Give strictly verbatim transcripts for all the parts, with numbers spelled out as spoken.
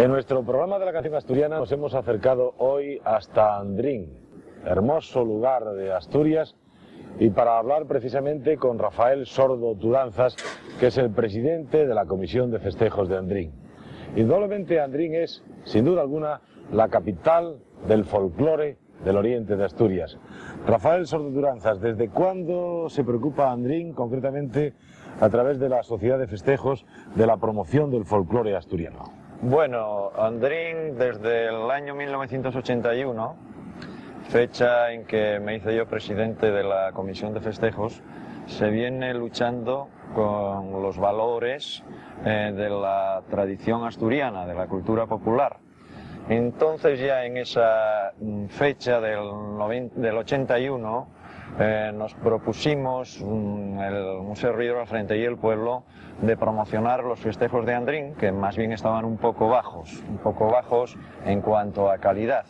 En nuestro programa de la canción asturiana nos hemos acercado hoy hasta Andrín, hermoso lugar de Asturias, y para hablar precisamente con Rafael Sordo Tudanzas, que es el presidente de la Comisión de Festejos de Andrín. Indudablemente Andrín es, sin duda alguna, la capital del folclore del oriente de Asturias. Rafael Sordo Tudanzas, ¿desde cuándo se preocupa Andrín, concretamente a través de la Sociedad de Festejos, de la promoción del folclore asturiano? Bueno, Andrín desde el año mil novecientos ochenta y uno, fecha en que me hice yo presidente de la Comisión de Festejos, se viene luchando con los valores eh, de la tradición asturiana, de la cultura popular. Entonces ya en esa fecha del, del ochenta y uno eh, nos propusimos, um, el Museo Río al Frente y el pueblo, de promocionar los festejos de Andrín, que más bien estaban un poco bajos, un poco bajos en cuanto a calidad.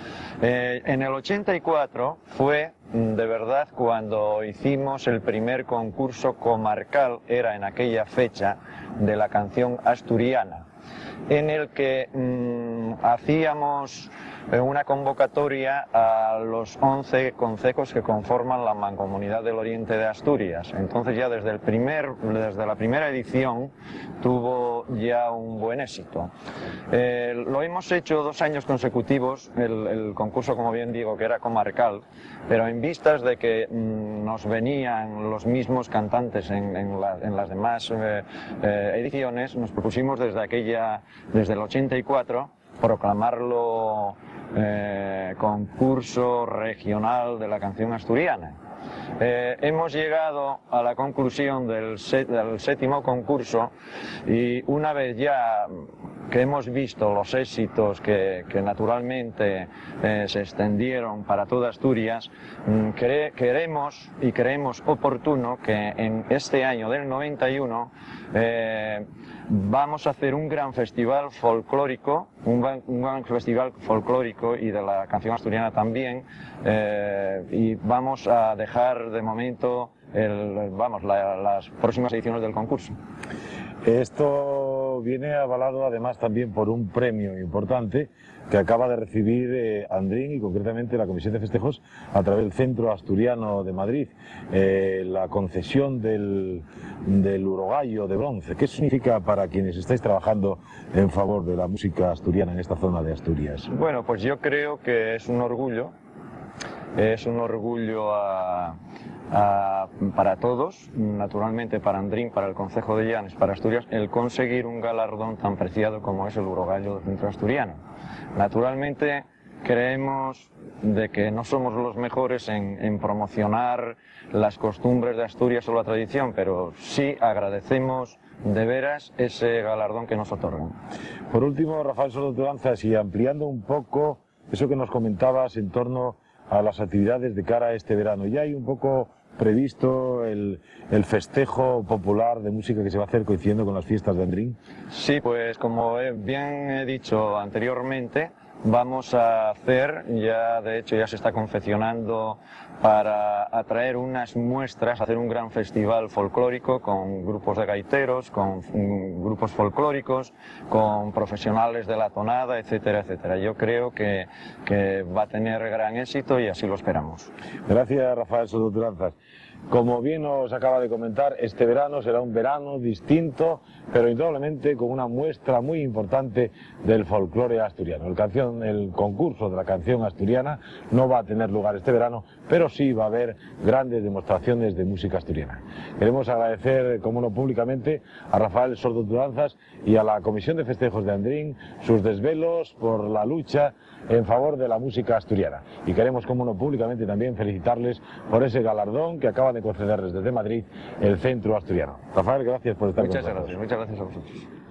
Eh, en el ochenta y cuatro fue de verdad cuando hicimos el primer concurso comarcal, era en aquella fecha, de la canción asturiana, en el que mmm, hacíamos una convocatoria a los once concejos que conforman la Mancomunidad del Oriente de Asturias. Entonces ya desde, el primer, desde la primera edición tuvo ya un buen éxito. Eh, lo hemos hecho dos años consecutivos, el, el concurso, como bien digo, que era comarcal, pero en vistas de que mmm, nos venían los mismos cantantes en, en, la, en las demás eh, eh, ediciones, nos propusimos desde aquella, desde el ochenta y cuatro, proclamarlo eh, concurso regional de la canción asturiana. Eh, hemos llegado a la conclusión del, set, del séptimo concurso, y una vez ya que hemos visto los éxitos que, que naturalmente eh, se extendieron para toda Asturias, cre, queremos y creemos oportuno que en este año del noventa y uno eh, vamos a hacer un gran festival folclórico, un gran, un gran festival folclórico y de la canción asturiana también, eh, y vamos a dejar de momento el, vamos, la, las próximas ediciones del concurso. Esto viene avalado además también por un premio importante que acaba de recibir eh, Andrín, y concretamente la Comisión de Festejos, a través del Centro Asturiano de Madrid, eh, la concesión del, del urogallo de bronce. ¿Qué significa para quienes estáis trabajando en favor de la música asturiana en esta zona de Asturias? Bueno, pues yo creo que es un orgullo, es un orgullo a... Uh, para todos, naturalmente para Andrín, para el Concejo de Llanes, para Asturias, el conseguir un galardón tan preciado como es el urogallo del Centro Asturiano. Naturalmente creemos de que no somos los mejores en, en promocionar las costumbres de Asturias o la tradición, pero sí agradecemos de veras ese galardón que nos otorgan. Por último, Rafael Sordo Tudanzas, y ampliando un poco eso que nos comentabas en torno a las actividades de cara a este verano, ya hay un poco previsto el, el festejo popular de música que se va a hacer coincidiendo con las fiestas de Andrín. Sí, pues como bien he dicho anteriormente, vamos a hacer, ya de hecho ya se está confeccionando para atraer unas muestras, hacer un gran festival folclórico con grupos de gaiteros, con grupos folclóricos, con profesionales de la tonada, etcétera, etcétera. Yo creo que, que va a tener gran éxito y así lo esperamos. Gracias, Rafael Sordo Tudanzas. Como bien nos acaba de comentar, este verano será un verano distinto, pero indudablemente con una muestra muy importante del folclore asturiano. El, canción, el concurso de la canción asturiana no va a tener lugar este verano, pero sí va a haber grandes demostraciones de música asturiana. Queremos agradecer, como no públicamente, a Rafael Sordo Tudanzas y a la Comisión de Festejos de Andrín sus desvelos por la lucha en favor de la música asturiana. Y queremos, como no públicamente, también felicitarles por ese galardón que acaba de concederles desde Madrid el Centro Asturiano. Rafael, gracias por estar con nosotros. Muchas gracias, muchas gracias a vosotros.